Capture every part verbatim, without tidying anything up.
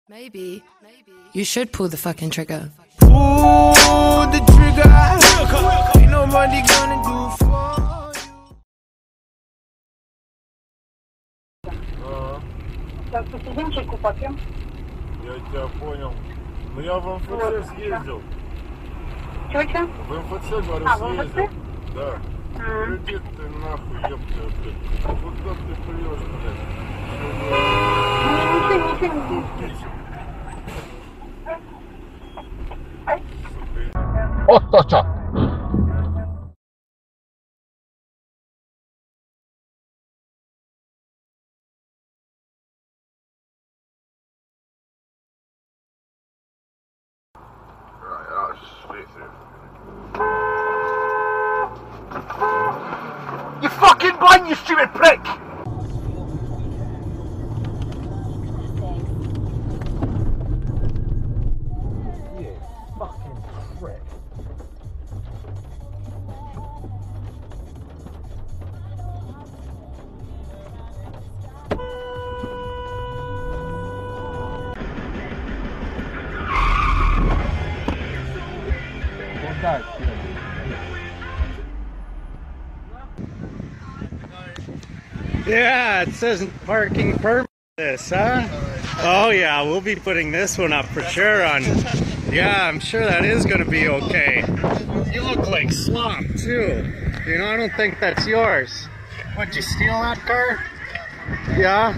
Maybe, maybe you should pull the fucking trigger. Pull the trigger. Ain't nobody gonna do for you. Сейчас посидим, чайку попьем. Я тебя понял. Ну я в МФЦ съездил. Чё-чё? В МФЦ, говорю, А, в съездил. МФЦ? Да. М. Иди ты нахуй, ёпта, блядь. Куда ты плывешь, блядь? Ничего, ничего, ничего. Оттacsa! Ja, shit. You fucking blind, you stupid prick! You fucking prick. Yeah, it says parking permit this, huh? Oh yeah, we'll be putting this one up for sure on. Yeah, I'm sure that is gonna be okay. You look like slop too. You know, I don't think that's yours. What'd you steal that car? Yeah?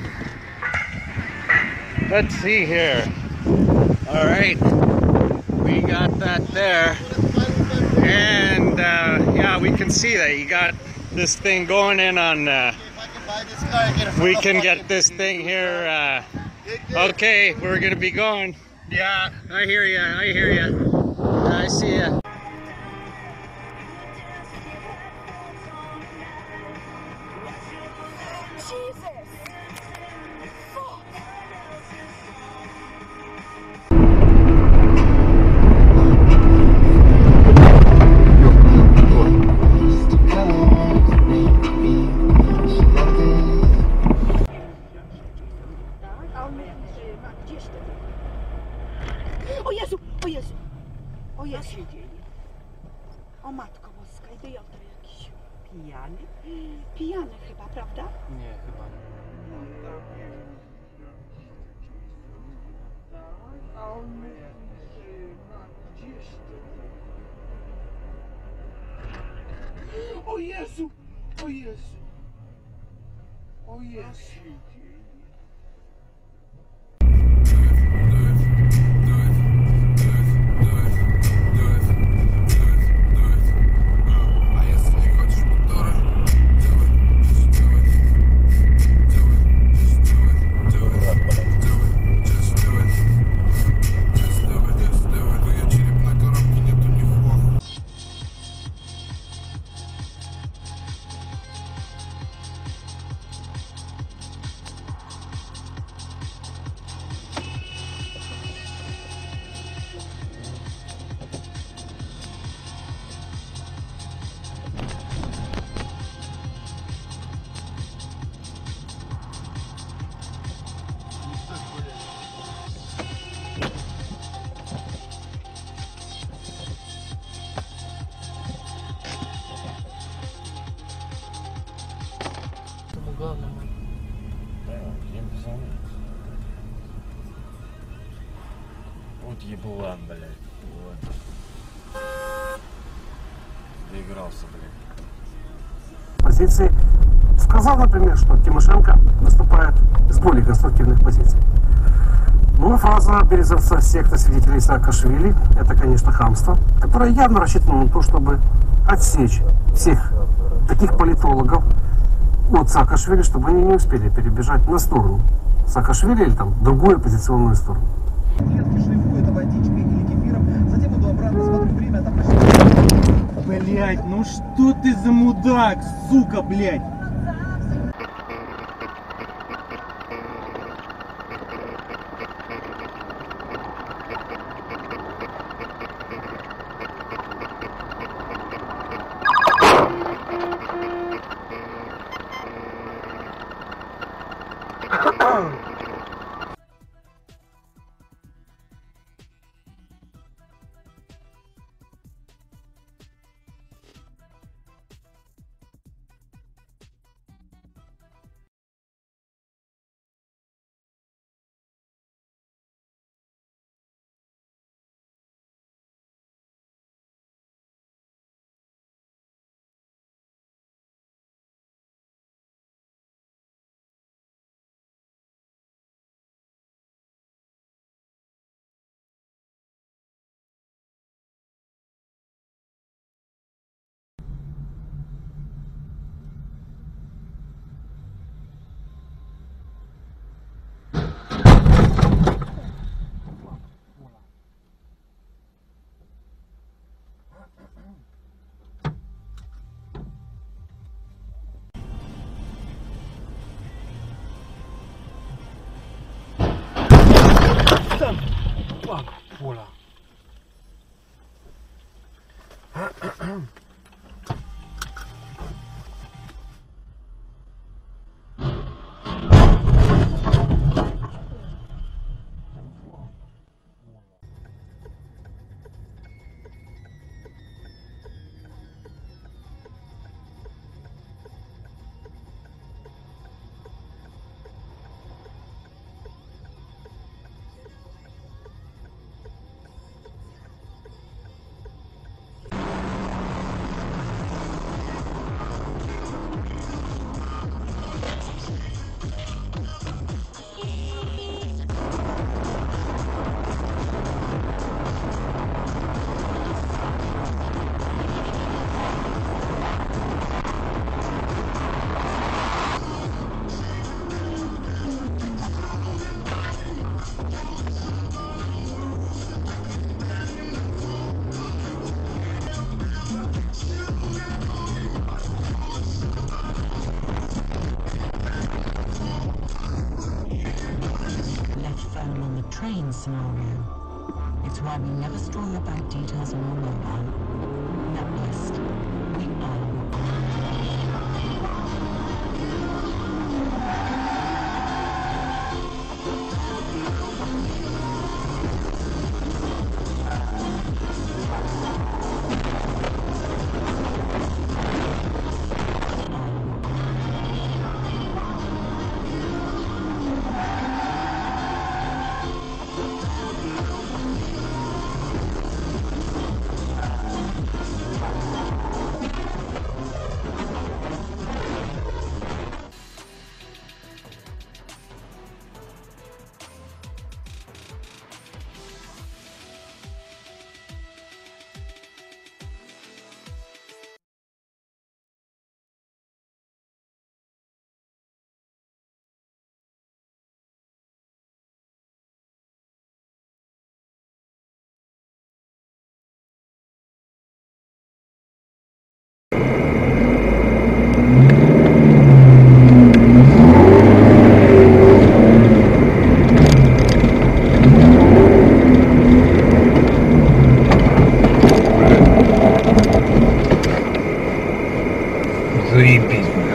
Let's see here. Alright. We got that there. And uh, yeah, we can see that you got this thing going in on uh, we can get this thing here. Uh, okay, we're gonna be going. Yeah, I hear you. I hear you. I see you. O Jezu, o Jezu, o Jezu. Co się dzieje? O Matko Boska, idiota jakiś. Pijany? Pijany chyba, prawda? Nie, chyba nie. A on mówi, że gdzieś to... O Jezu, o Jezu, o Jezu. Главное, Да, я не знаю. Вот еблан, блядь. Вот. Доигрался, блядь. Позиции. Сказал, например, что Тимошенко выступает с более конструктивных позиций. Ну, фраза Березовца секта свидетелей Саакашвили — это, конечно, хамство, которое явно рассчитано на то, чтобы отсечь всех таких политологов от Саакашвили, чтобы они не успели перебежать на сторону Саакашвили или там другую оппозиционную сторону. Это водичкой или кефиром, затем иду обратно, смотрю время, а там почти... Блять, ну что ты за мудак, сука, блять! поля. Train scenario. It's why we never store your bank details on your mobile. NetWest. We are your Заебись, бля.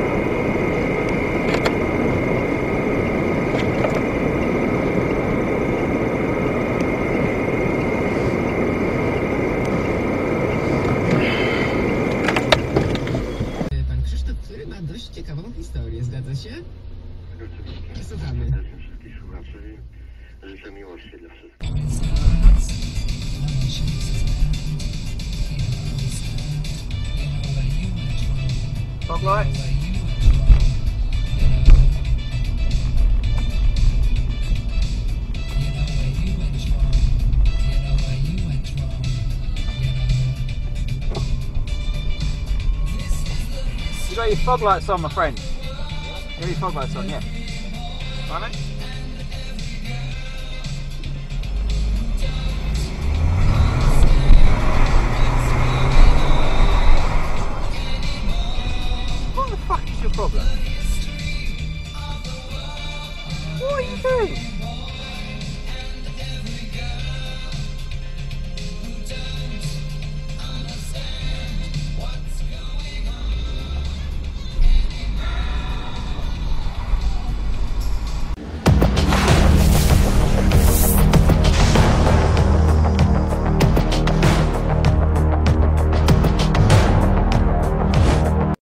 Pan Krzysztof, który ma dość ciekawą historię, zgadza się? Słuchamy. Wszystkich słuchaczy życzę miłości dla wszystkich. Fog lights. You got your fog lights on, my friend. You got your fog lights on, yeah. Right, mate?